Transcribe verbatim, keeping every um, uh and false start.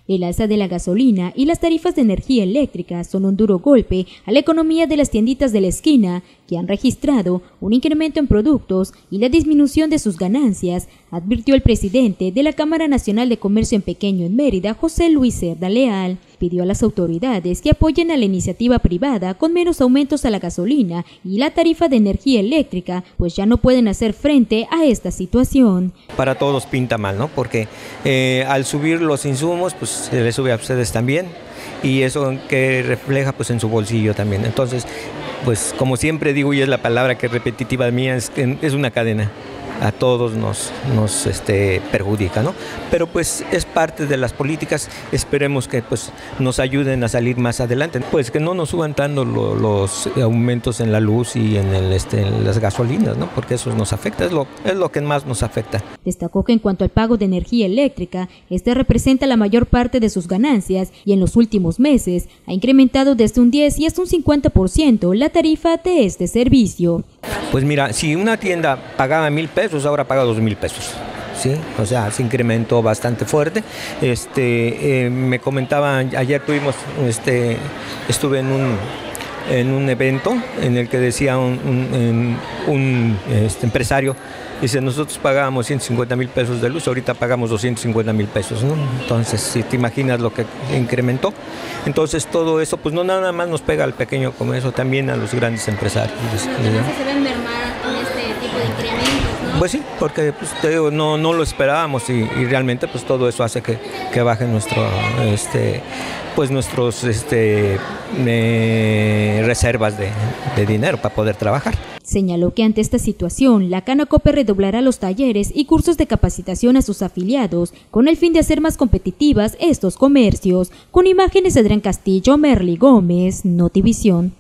El alza de la gasolina y las tarifas de energía eléctrica son un duro golpe a la economía de las tienditas de la esquina, que han registrado un incremento en productos y la disminución de sus ganancias, advirtió el presidente de la Cámara Nacional de Comercio en Pequeño en Mérida, José Luis Cerda Leal. Pidió a las autoridades que apoyen a la iniciativa privada con menos aumentos a la gasolina y la tarifa de energía eléctrica, pues ya no pueden hacer frente a esta situación. Para todos pinta mal, ¿no? Porque eh, al subir los insumos, pues se les sube a ustedes también, y eso que refleja pues en su bolsillo también. Entonces, pues como siempre digo, y es la palabra que es repetitiva mía, es, es una cadena. A todos nos, nos este, perjudica, ¿no? Pero pues es parte de las políticas, esperemos que pues nos ayuden a salir más adelante, pues que no nos suban tanto lo, los aumentos en la luz y en, el, este, en las gasolinas, ¿no? Porque eso nos afecta, es lo, es lo que más nos afecta. Destacó que en cuanto al pago de energía eléctrica, este representa la mayor parte de sus ganancias y en los últimos meses ha incrementado desde un diez y hasta un cincuenta por ciento la tarifa de este servicio. Pues mira, si una tienda pagaba mil pesos, ahora paga dos mil pesos, ¿sí? O sea, se incrementó bastante fuerte. Este, eh, me comentaban, ayer tuvimos, este, estuve en un, en un evento en el que decía un, un, un este, empresario, dice, nosotros pagábamos ciento cincuenta mil pesos de luz, ahorita pagamos doscientos cincuenta mil pesos, ¿no? Entonces, si te imaginas lo que incrementó, entonces todo eso, pues no nada más nos pega al pequeño comercio, también a los grandes empresarios. No, se ven mermar con este tipo de incrementos, ¿no? Pues sí, porque pues, te digo, no, no lo esperábamos y, y realmente pues todo eso hace que, que baje nuestro, este, pues nuestros este, eh, reservas de, de dinero para poder trabajar. Señaló que ante esta situación, la Canacope redoblará los talleres y cursos de capacitación a sus afiliados con el fin de hacer más competitivas estos comercios. Con imágenes de Adrián Castillo, Merly Gómez, Notivisión.